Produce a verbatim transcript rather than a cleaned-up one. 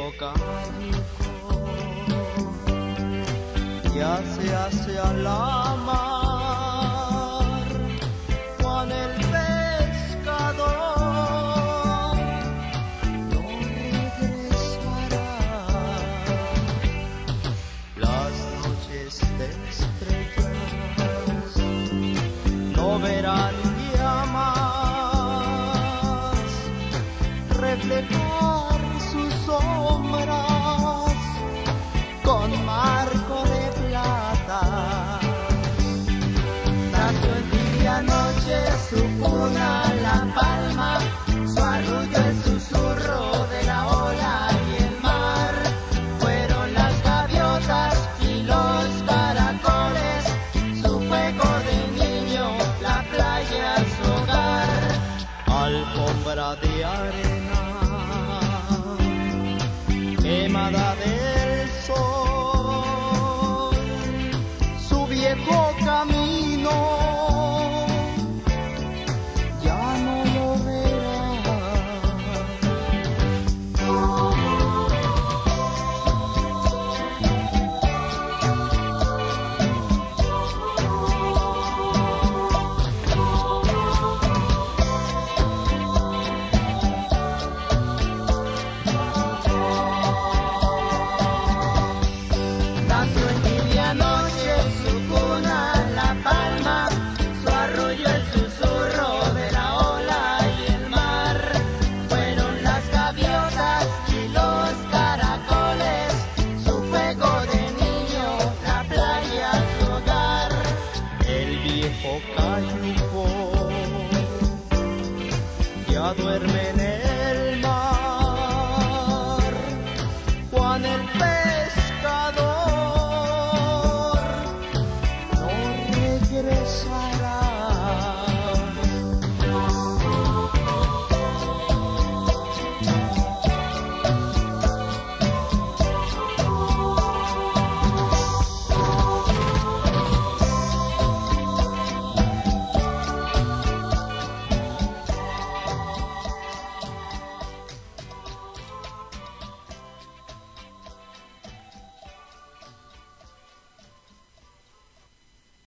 viejo cayuco ya se hace a la mar, Juan el pescador no regresará. Las noches de estrellas no verán ya más reflejar sus sombras con marco de plata. Nació en tibia noche su cuna La Palma, su arrullo el susurro de la ola y el mar. Fueron las gaviotas y los caracoles, su juego de niño, la playa su hogar. Alfombra de arena quemada del sol, su viejo camino ya no lo verá. Nació en tibia noche su cuna La Palma, su arrullo el susurro de la ola y el mar. Fueron las gaviotas y los caracoles, su juego de niño, la playa su hogar. El viejo cayuco ya duerme en